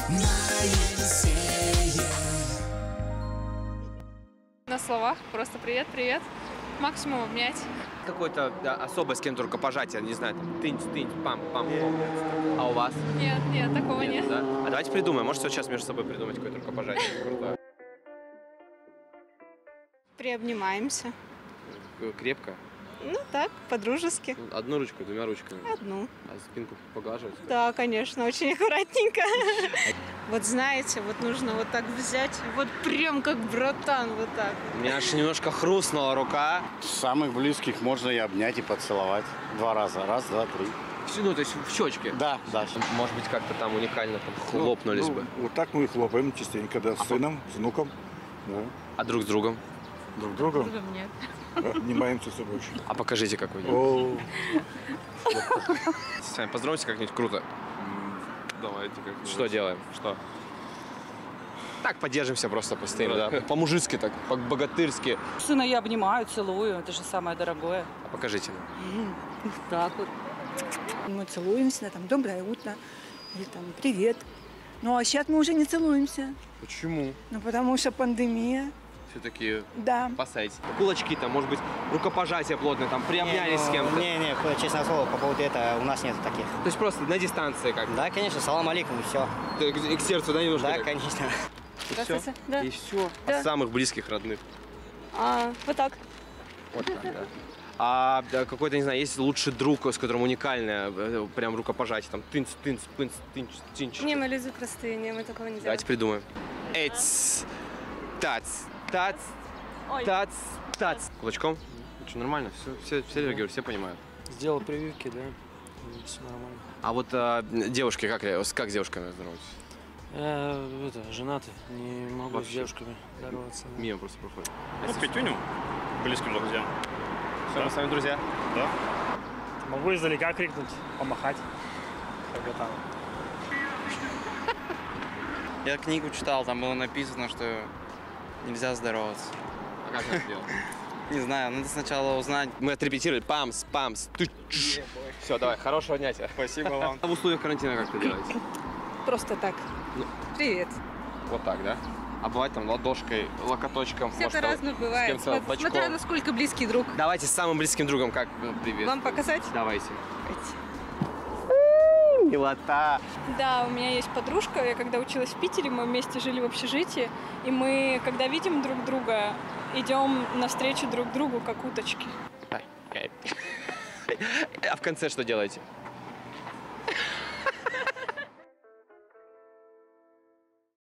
на Елисея. На словах просто привет, привет. Максимум обнять. Какое-то особое с кем-то рукопожатие, не знаю, там тынь, пам. А у вас? Нет, такого нет. Да? А давайте придумаем, может сейчас между собой придумать какое-то рукопожатие крутое. Приобнимаемся. Крепко? Ну так, по-дружески. Одну ручку, двумя ручками? Одну. А спинку поглаживать? Да, конечно, очень аккуратненько. Вот знаете, вот нужно вот так взять, вот прям как братан, вот так. У меня аж немножко хрустнула рука. Самых близких можно и обнять, и поцеловать. 2 раза. 1, 2, 3. Ну, то есть в щечке? Да. Может быть, как-то там уникально там хлопнулись бы. Вот так мы и хлопаем частенько, да, с сыном, с внуком. Да. А друг с другом? Друг другом. Нет. Обнимаемся все больше. А покажите, как вы О, с вами поздороваемся как-нибудь круто. давайте как-нибудь. Что делаем? Что? Так, поддержимся просто постоим, да? По-мужицки так, по-богатырски. Сына я обнимаю, целую, это же самое дорогое. А покажите нам. Так вот. Мы целуемся, там, доброе утро, или там, привет. Ну, а сейчас мы уже не целуемся. Почему? Ну, потому что пандемия. Все-таки Да. спасайте. Кулачки там, может быть, рукопожатие плотное, там, приобнялись с кем-то. Не, честное слово, по поводу этого у нас нет таких. То есть просто на дистанции как? Да, конечно, салам алейкум, и все. И к сердцу, да, немножко? Да, так? конечно. Здравствуйте. Да. И все. Да. От самых близких, родных. Вот так. Вот так, да. А какой-то, не знаю, есть лучший друг, с которым уникальное прям рукопожатие, там, тынч. Не, мы люди простые, не, мы такого не делаем. Давайте придумаем. Эц, тац. Кулачком? Что, нормально? Все реагируют, все понимают. Сделал прививки, да, все нормально. А вот девушки, как с девушками здороваетесь? Я женатый, не могу Вообще. с девушками здороваться. Да. Мимо просто проходит. Ну, пятюню близким друзьям. Все, мы с вами друзья? Да. Могу издалека крикнуть, помахать. Я книгу читал, там было написано, что нельзя здороваться. А как это делать? Не знаю, надо сначала узнать. Мы отрепетировали. Памс. Все, давай, хорошего дня тебе. Спасибо вам. А в условиях карантина как это делаете? Просто так. Ну. Привет. Вот так, да? А бывает там ладошкой, локоточком? Всяко может, разно бывает. С кем-то бочком? Смотря насколько близкий друг. Давайте с самым близким другом как привет. Вам показать? Давайте. Милота. Да, у меня есть подружка, я когда училась в Питере, мы вместе жили в общежитии, и мы, когда видим друг друга, идем навстречу друг другу, как уточки. А в конце что делаете?